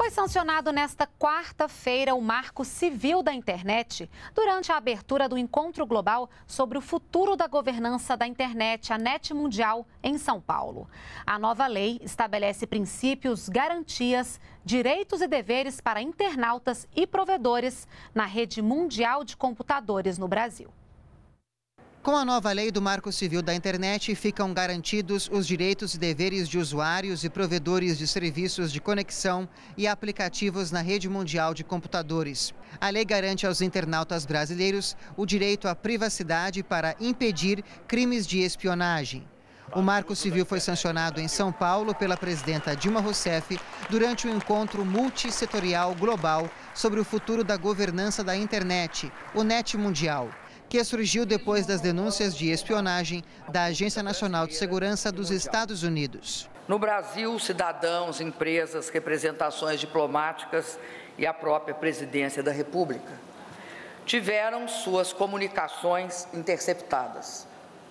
Foi sancionado nesta quarta-feira o Marco Civil da Internet, durante a abertura do Encontro Global sobre o futuro da governança da internet, a NET Mundial, em São Paulo. A nova lei estabelece princípios, garantias, direitos e deveres para internautas e provedores na rede mundial de computadores no Brasil. Com a nova lei do Marco Civil da Internet, ficam garantidos os direitos e deveres de usuários e provedores de serviços de conexão e aplicativos na rede mundial de computadores. A lei garante aos internautas brasileiros o direito à privacidade para impedir crimes de espionagem. O Marco Civil foi sancionado em São Paulo pela presidenta Dilma Rousseff durante o encontro multissetorial global sobre o futuro da governança da internet, o NET Mundial, que surgiu depois das denúncias de espionagem da Agência Nacional de Segurança dos Estados Unidos. No Brasil, cidadãos, empresas, representações diplomáticas e a própria Presidência da República tiveram suas comunicações interceptadas.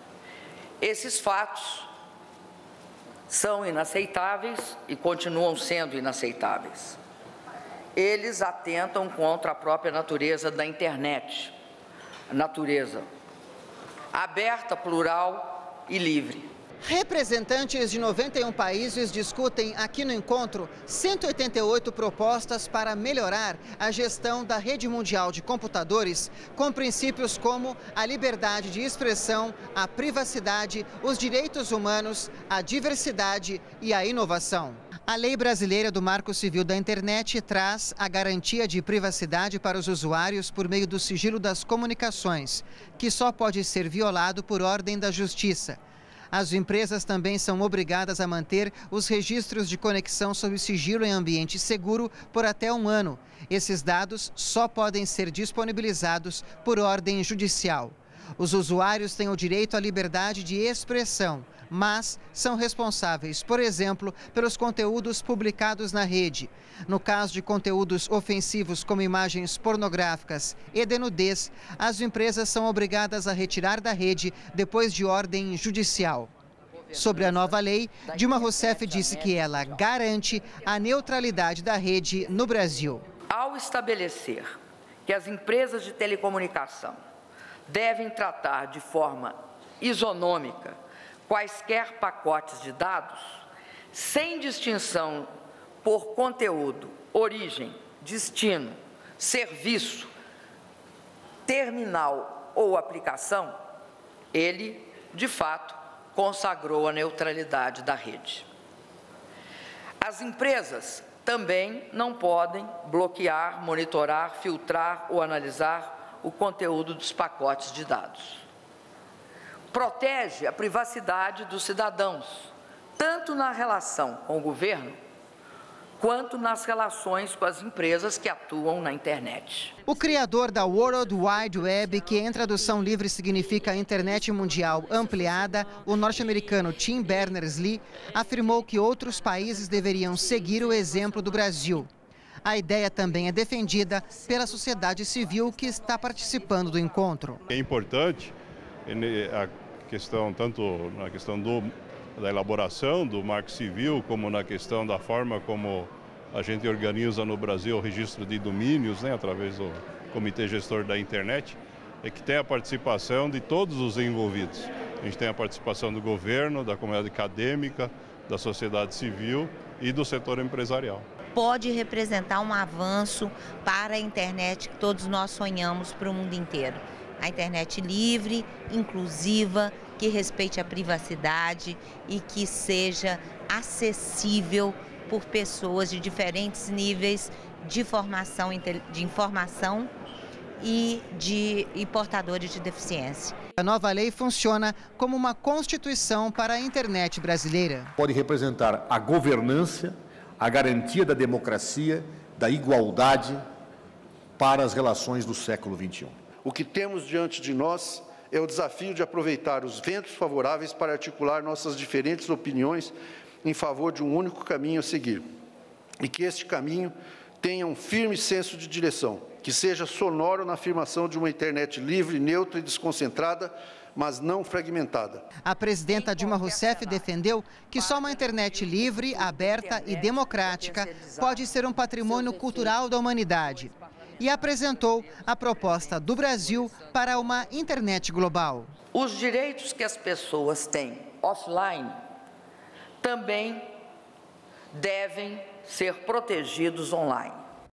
Esses fatos são inaceitáveis e continuam sendo inaceitáveis. Eles atentam contra a própria natureza da internet. Natureza aberta, plural e livre. Representantes de 91 países discutem aqui no encontro 188 propostas para melhorar a gestão da rede mundial de computadores, com princípios como a liberdade de expressão, a privacidade, os direitos humanos, a diversidade e a inovação. A lei brasileira do Marco Civil da Internet traz a garantia de privacidade para os usuários por meio do sigilo das comunicações, que só pode ser violado por ordem da Justiça. As empresas também são obrigadas a manter os registros de conexão sob sigilo em ambiente seguro por até 1 ano. Esses dados só podem ser disponibilizados por ordem judicial. Os usuários têm o direito à liberdade de expressão, mas são responsáveis, por exemplo, pelos conteúdos publicados na rede. No caso de conteúdos ofensivos como imagens pornográficas e de nudez, as empresas são obrigadas a retirar da rede depois de ordem judicial. Sobre a nova lei, Dilma Rousseff disse que ela garante a neutralidade da rede no Brasil. Ao estabelecer que as empresas de telecomunicação devem tratar de forma isonômica quaisquer pacotes de dados, sem distinção por conteúdo, origem, destino, serviço, terminal ou aplicação, ele, de fato, consagrou a neutralidade da rede. As empresas também não podem bloquear, monitorar, filtrar ou analisar o conteúdo dos pacotes de dados. Protege a privacidade dos cidadãos, tanto na relação com o governo, quanto nas relações com as empresas que atuam na internet. O criador da World Wide Web, que em tradução livre significa Internet Mundial Ampliada, o norte-americano Tim Berners-Lee, afirmou que outros países deveriam seguir o exemplo do Brasil. A ideia também é defendida pela sociedade civil que está participando do encontro. É importante a questão, tanto na questão da elaboração do Marco Civil, como na questão da forma como a gente organiza no Brasil o registro de domínios, através do Comitê Gestor da Internet, é que tem a participação de todos os envolvidos. A gente tem a participação do governo, da comunidade acadêmica, da sociedade civil e do setor empresarial. Pode representar um avanço para a internet que todos nós sonhamos para o mundo inteiro. A internet livre, inclusiva, que respeite a privacidade e que seja acessível por pessoas de diferentes níveis de formação, de informação e portadores de deficiência. A nova lei funciona como uma constituição para a internet brasileira. Pode representar a governança, a garantia da democracia, da igualdade para as relações do século XXI. O que temos diante de nós é o desafio de aproveitar os ventos favoráveis para articular nossas diferentes opiniões em favor de um único caminho a seguir. E que este caminho tenha um firme senso de direção, que seja sonoro na afirmação de uma internet livre, neutra e desconcentrada, mas não fragmentada. A presidenta Dilma Rousseff defendeu que só uma internet livre, aberta e democrática pode ser um patrimônio cultural da humanidade. E apresentou a proposta do Brasil para uma internet global. Os direitos que as pessoas têm offline também devem ser protegidos online.